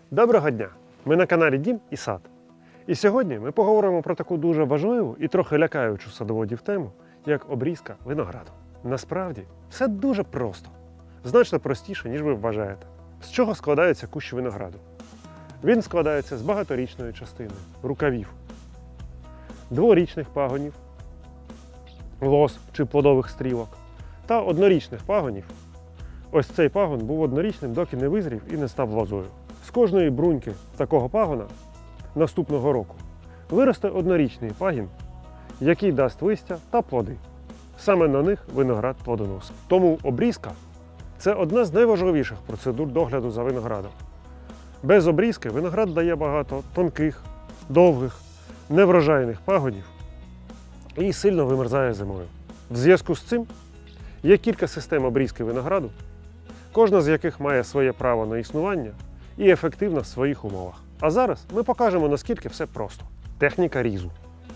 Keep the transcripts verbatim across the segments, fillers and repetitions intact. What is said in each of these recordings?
Доброго дня! Ми на каналі Дім і Сад. І сьогодні ми поговоримо про таку дуже важливу і трохи лякаючу садоводів тему, як обрізка винограду. Насправді, все дуже просто. Значно простіше, ніж ви вважаєте. З чого складається кущ винограду? Він складається з багаторічної частини, рукавів, дворічних пагонів, лоз чи плодових стрілок та однорічних пагонів. Ось цей пагон був однорічним, доки не визрів і не став лозою. З кожної бруньки такого пагона наступного року виросте однорічний пагін, який дасть листя та плоди. Саме на них виноград плодоносить. Тому обрізка – це одна з найважливіших процедур догляду за виноградом. Без обрізки виноград дає багато тонких, довгих, неврожайних пагонів і сильно вимерзає зимою. В зв'язку з цим є кілька систем обрізки винограду, кожна з яких має своє право на існування і ефективна в своїх умовах. А зараз ми покажемо, наскільки все просто. Техніка різу.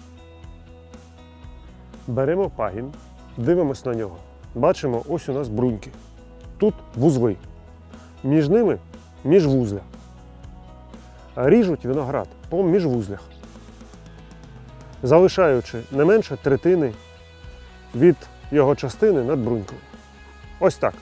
Беремо пагін, дивимось на нього. Бачимо, ось у нас бруньки. Тут вузли. Між ними міжвузля. Ріжуть виноград по міжвузлях, залишаючи не менше третини від його частини над брунькою. Ось так.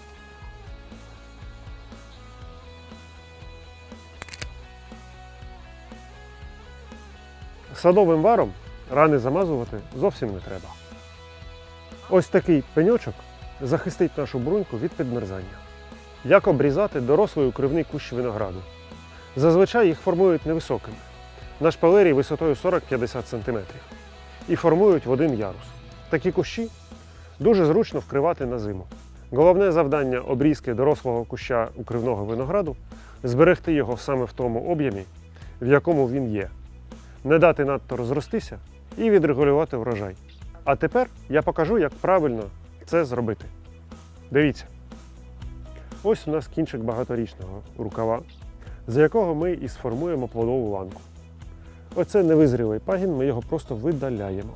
Садовим варом рани замазувати зовсім не треба. Ось такий пеньочок захистить нашу бруньку від підмерзання. Як обрізати дорослий укривний кущ винограду? Зазвичай їх формують невисокими, на шпалері висотою сорок-п'ятдесят сантиметрів, і формують в один ярус. Такі кущі дуже зручно вкривати на зиму. Головне завдання обрізки дорослого куща укривного винограду – зберегти його саме в тому об'ємі, в якому він є. Не дати надто розростися і відрегулювати врожай. А тепер я покажу, як правильно це зробити. Дивіться. Ось у нас кінчик багаторічного рукава, з якого ми і сформуємо плодову ланку. Оце невизрілий пагін, ми його просто видаляємо.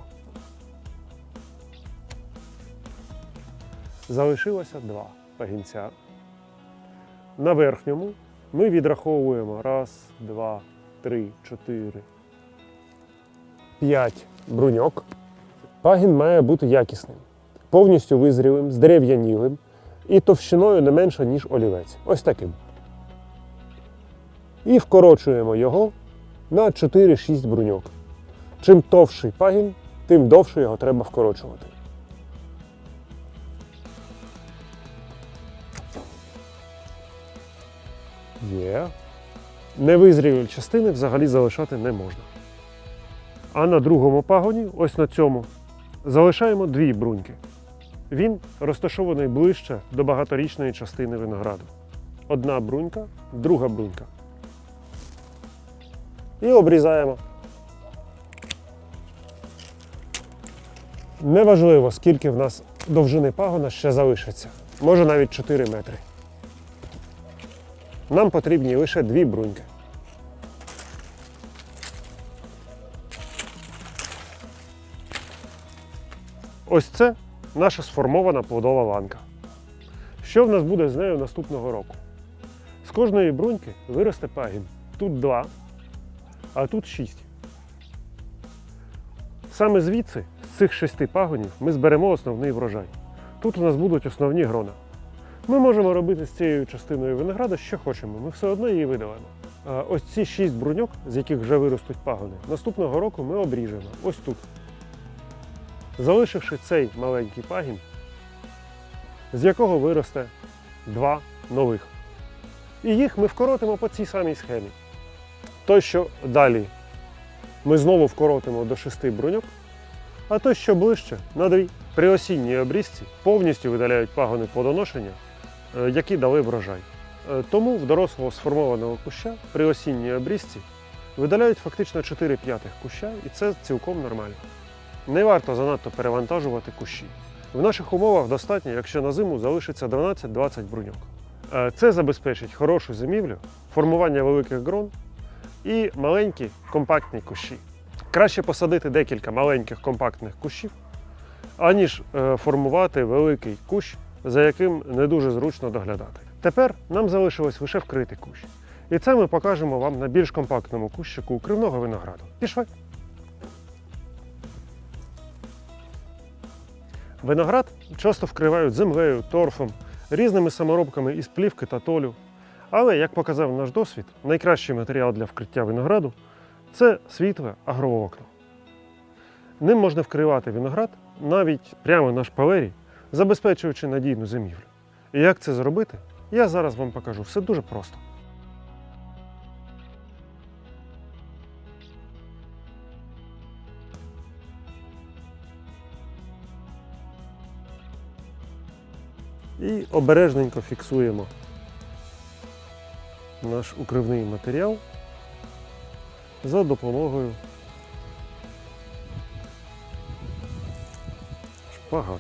Залишилося два пагінця. На верхньому ми відраховуємо раз, два, три, чотири, п'ять бруньок. Пагін має бути якісним, повністю визрілим, здерев'янілим і товщиною не менше, ніж олівець. Ось таким. І вкорочуємо його на чотири-шість бруньок. Чим товщий пагін, тим довше його треба вкорочувати. Є. Невизрілі частини взагалі залишати не можна. А на другому пагоні, ось на цьому, залишаємо дві бруньки. Він розташований ближче до багаторічної частини винограду. Одна брунька, друга брунька. І обрізаємо. Неважливо, скільки в нас довжини пагона ще залишиться. Може навіть чотири метри. Нам потрібні лише дві бруньки. Ось це наша сформована плодова ланка. Що в нас буде з нею наступного року? З кожної бруньки виросте пагін. Тут два, а тут шість. Саме звідси, з цих шести пагонів, ми зберемо основний врожай. Тут у нас будуть основні грона. Ми можемо робити з цією частиною винограду, що хочемо, ми все одно її видалимо. А ось ці шість бруньок, з яких вже виростуть пагони, наступного року ми обріжемо ось тут. Залишивши цей маленький пагін, з якого виросте два нових. І їх ми вкоротимо по цій самій схемі. Той, що далі, ми знову вкоротимо до шести бруньок, а той, що ближче, на дві. При осінній обрізці повністю видаляють пагони плодоношення, які дали врожай. Тому в дорослого сформованого куща при осінній обрізці видаляють фактично чотири п'ятих куща, і це цілком нормально. Не варто занадто перевантажувати кущі. В наших умовах достатньо, якщо на зиму залишиться дванадцять-двадцять бруньок. Це забезпечить хорошу зимівлю, формування великих грон і маленькі компактні кущі. Краще посадити декілька маленьких компактних кущів, аніж формувати великий кущ, за яким не дуже зручно доглядати. Тепер нам залишилось лише вкрити кущ. І це ми покажемо вам на більш компактному кущику укривного винограду. Пішли! Виноград часто вкривають землею, торфом, різними саморобками із плівки та толю. Але, як показав наш досвід, найкращий матеріал для вкриття винограду – це світле агроволокно. Ним можна вкривати виноград навіть прямо на шпалері, забезпечуючи надійну зимівлю. І як це зробити, я зараз вам покажу. Все дуже просто. І обережненько фіксуємо наш укривний матеріал за допомогою шпагату.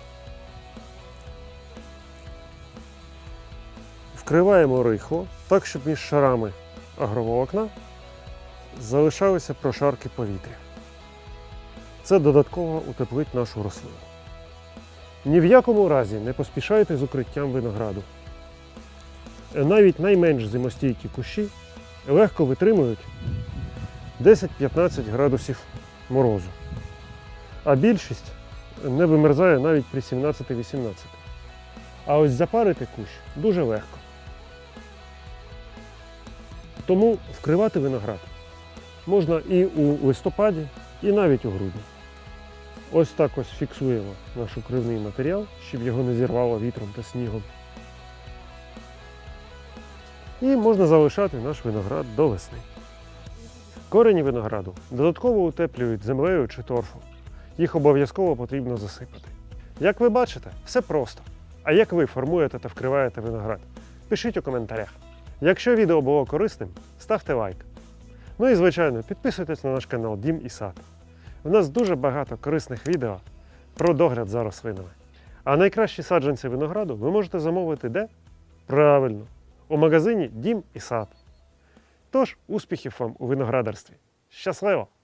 Вкриваємо рихло так, щоб між шарами агроволокна залишалися прошарки повітря. Це додатково утеплить нашу рослину. Ні в якому разі не поспішайте з укриттям винограду. Навіть найменш зимостійкі кущі легко витримують десять-п'ятнадцять градусів морозу, а більшість не вимерзає навіть при сімнадцяти-вісімнадцяти. А ось запарити кущ дуже легко. Тому вкривати виноград можна і у листопаді, і навіть у грудні. Ось так ось фіксуємо наш укривний матеріал, щоб його не зірвало вітром та снігом. І можна залишати наш виноград до весни. Корені винограду додатково утеплюють землею чи торфом. Їх обов'язково потрібно засипати. Як ви бачите, все просто. А як ви формуєте та вкриваєте виноград? Пишіть у коментарях. Якщо відео було корисним, ставте лайк. Ну і, звичайно, підписуйтесь на наш канал Дім і Сад. У нас дуже багато корисних відео про догляд за рослинами. А найкращі саджанці винограду ви можете замовити де? Правильно, у магазині Дім і Сад. Тож, успіхів вам у виноградарстві. Щасливо!